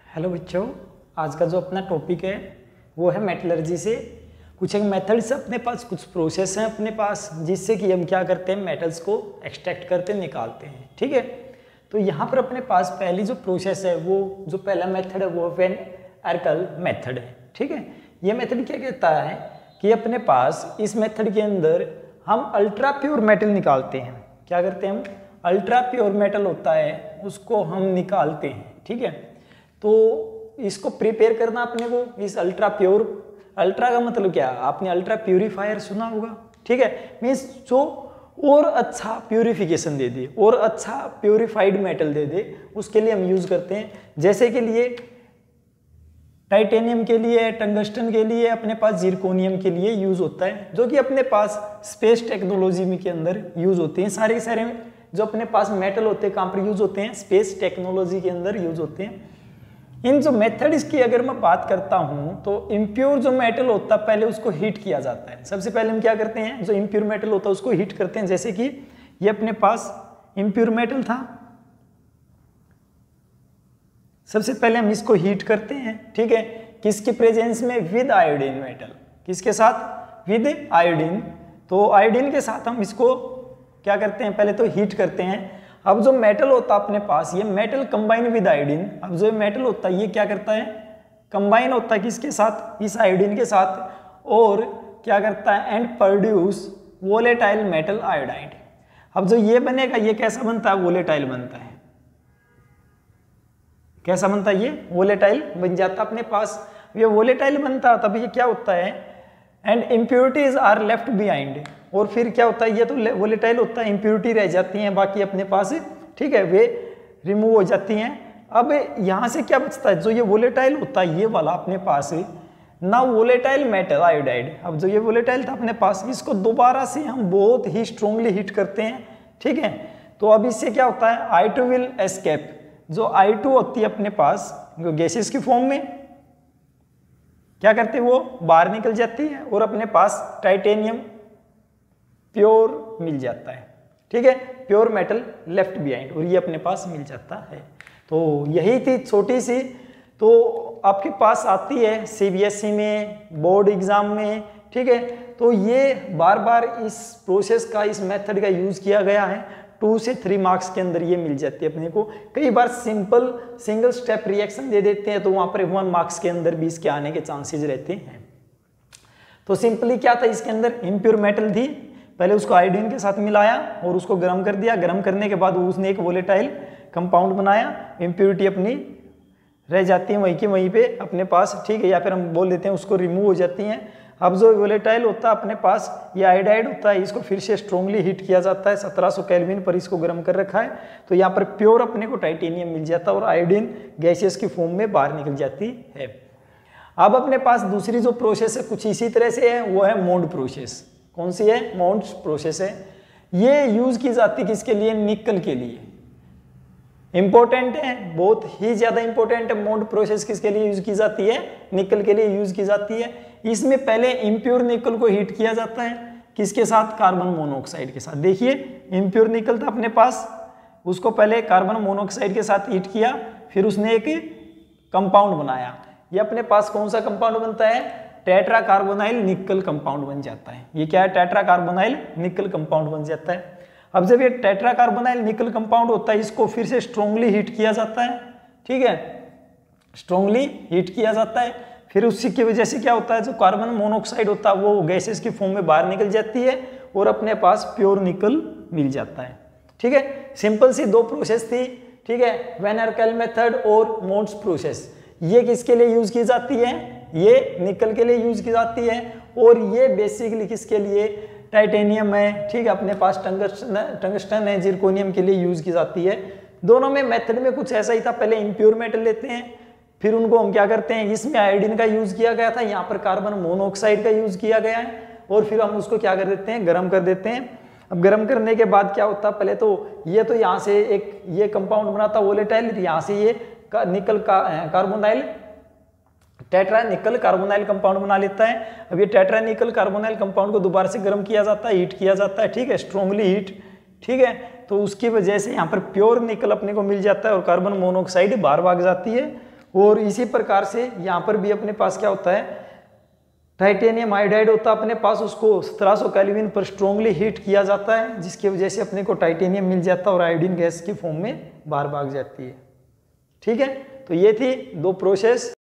Hello बच्चों, आज का जो अपना टॉपिक है वो है मेटलर्जी से कुछ एक मेथड्स अपने पास, कुछ प्रोसेस हैं अपने पास जिससे कि हम क्या करते हैं, मेटल्स को एक्सट्रैक्ट करते निकालते हैं। ठीक है, तो यहाँ पर अपने पास पहली जो प्रोसेस है वो जो पहला मेथड है वो वेन एरकल मेथड है। ठीक है, ये मेथड क्या कहता है कि अपने पास इस मेथड के अंदर हम अल्ट्रा प्योर मेटल निकालते हैं। क्या करते हैं हम? अल्ट्रा प्योर मेटल होता है उसको हम निकालते हैं। ठीक है, तो इसको प्रिपेयर करना अपने को इस अल्ट्रा प्योर, अल्ट्रा का मतलब क्या, आपने अल्ट्रा प्यूरीफायर सुना होगा। ठीक है, मीन्स जो और अच्छा प्यूरिफिकेशन दे दे और अच्छा प्यूरिफाइड मेटल दे दे, उसके लिए हम यूज करते हैं। जैसे के लिए टाइटेनियम के लिए, टंगस्टन के लिए, अपने पास जिरकोनियम के लिए यूज होता है, जो कि अपने पास स्पेस टेक्नोलॉजी के अंदर यूज होते हैं। सारे के सारे जो अपने पास मेटल होते हैं कहाँ पर यूज होते हैं? स्पेस टेक्नोलॉजी के अंदर यूज होते हैं। इन जो मेथड्स की अगर मैं बात करता हूं तो इम्प्योर जो मेटल होता है पहले उसको हीट किया जाता है। सबसे पहले हम क्या करते हैं, जो इम्प्योर मेटल होता है उसको हीट करते हैं। जैसे कि ये अपने पास इम्प्योर मेटल था, सबसे पहले हम इसको हीट करते हैं। ठीक है, किसकी प्रेजेंस में? With iodine metal. किसके साथ? With iodine. तो आयोडीन के साथ हम इसको क्या करते हैं, पहले तो हीट करते हैं। अब जो मेटल होता है अपने पास, ये मेटल कंबाइन विद आयोडीन। अब जो मेटल होता है ये क्या करता है? कंबाइन होता है किसके साथ? इस आयोडीन के साथ, और क्या करता है? And produce volatile metal iodide. अब जो ये बनेगा ये कैसा बनता है? वोलेटाइल बनता है। कैसा बनता है? ये वोलेटाइल बन जाता है अपने पास। ये वोलेटाइल बनता तब ये क्या होता है? And impurities are left behind. और फिर क्या होता है? ये तो वोलेटाइल होता है, इम्प्योरिटी रह जाती हैं बाकी अपने पास। ठीक है, वे रिमूव हो जाती हैं। अब यहाँ से क्या बचता है? जो ये वोलेटाइल होता है ये वाला अपने पास ना वोलेटाइल मेटल आयोडाइड। अब जो ये वोलेटाइल था अपने पास, इसको दोबारा से हम बहुत ही स्ट्रोंगली हीट करते हैं। ठीक है, तो अब इससे क्या होता है? I2 will escape. जो I2 होती है अपने पास गैसेस की फॉर्म में क्या करते हैं, वो बाहर निकल जाती है और अपने पास टाइटेनियम प्योर मिल जाता है। ठीक है, प्योर मेटल लेफ्ट बिहाइंड, और ये अपने पास मिल जाता है। तो यही थी छोटी सी, तो आपके पास आती है CBSE में, बोर्ड एग्जाम में। ठीक है, तो ये बार बार इस प्रोसेस का, इस मेथड का यूज किया गया है। 2 से 3 मार्क्स के अंदर ये मिल जाती है अपने को। कई बार सिंपल सिंगल स्टेप रिएक्शन दे देते हैं तो वहां पर 1 मार्क्स के अंदर भी इसके आने के चांसेस रहते हैं। तो सिंपली क्या था, इसके अंदर इम्प्योर मेटल थी, पहले उसको आयोडीन के साथ मिलाया और उसको गर्म कर दिया। गर्म करने के बाद उसने एक वोलेटाइल कंपाउंड बनाया, इम्प्योरिटी अपनी रह जाती है वहीं की वहीं पे अपने पास। ठीक है, या फिर हम बोल देते हैं उसको रिमूव हो जाती हैं। अब जो वोलेटाइल होता है अपने पास, ये आयोडाइड होता है, इसको फिर से स्ट्रोंगली हीट किया जाता है। 1700 केल्विन पर इसको गर्म कर रखा है, तो यहाँ पर प्योर अपने को टाइटेनियम मिल जाता है और आयोडीन गैसेस की फॉर्म में बाहर निकल जाती है। अब अपने पास दूसरी जो प्रोसेस है कुछ इसी तरह से है, वो है मोंड प्रोसेस। कौन सी है? मोंड प्रोसेस है। ये यूज की जाती है किसके लिए? निकल के लिए। इंपॉर्टेंट है, बहुत ही ज्यादा इंपॉर्टेंट है। मोंड प्रोसेस किसके लिए यूज की जाती है? निकल के लिए यूज की जाती है। इसमें पहले इम्प्योर निकल को हीट किया जाता है, किसके साथ? कार्बन मोनोऑक्साइड के साथ। देखिए, इम्प्योर निकल था अपने पास, उसको पहले कार्बन मोनोऑक्साइड के साथ हीट किया, फिर उसने एक कंपाउंड बनाया। ये अपने पास कौन सा कंपाउंड बनता है? टेट्रा कार्बोनाइल निकल कंपाउंड बन जाता है। ये क्या है? टेट्रा कार्बोनाइल निकल कंपाउंड बन जाता है। अब जब ये टेट्रा कार्बोनाइल निकल कंपाउंड होता है, इसको फिर से स्ट्रोंगली हीट किया जाता है। ठीक है, स्ट्रोंगली हीट किया जाता है, फिर उसी की वजह से क्या होता है? जो कार्बन मोनोऑक्साइड होता है वो गैसेस की फॉर्म में बाहर निकल जाती है और अपने पास प्योर निकल मिल जाता है। ठीक है, सिंपल सी 2 प्रोसेस थी। ठीक है, वेन एरकल मेथड और मोंड्स प्रोसेस। ये किसके लिए यूज की जाती है? ये निकल के लिए यूज की जाती है, और ये बेसिकली किसके लिए? टाइटेनियम है। ठीक है, अपने पास टंगस्टन है, जिरकोनियम के लिए यूज की जाती है। दोनों में मेथड में कुछ ऐसा ही था, पहले इम्प्योर मेटल लेते हैं, फिर उनको हम क्या करते हैं? इसमें आयोडीन का यूज किया गया था, यहाँ पर कार्बन मोनोऑक्साइड का यूज किया गया है, और फिर हम उसको क्या कर देते हैं? गर्म कर देते हैं। अब गर्म करने के बाद क्या होता है? पहले तो ये तो यहाँ से एक ये कंपाउंड बनाता वोलेटाइल, यहाँ से ये निकल का carbonyl tetra nickel carbonyl compound बना लेता है। अब ये टेट्रा निकल कार्बोनाइल कंपाउंड को दोबारा से गर्म किया जाता है, हीट किया जाता है। ठीक है, स्ट्रोंगली हीट। ठीक है, तो उसकी वजह से यहाँ पर प्योर निकल अपने को मिल जाता है और कार्बन मोनोऑक्साइड बाहर भाग जाती है और इसी प्रकार से यहाँ पर भी अपने पास क्या होता है, टाइटेनियम आयोडाइड होता है अपने पास, उसको 1700 केल्विन पर स्ट्रोंगली हीट किया जाता है, जिसकी वजह से अपने को टाइटेनियम मिल जाता है और आयोडीन गैस की फॉर्म में बाहर भाग जाती है। ठीक है, तो ये थी 2 प्रोसेस।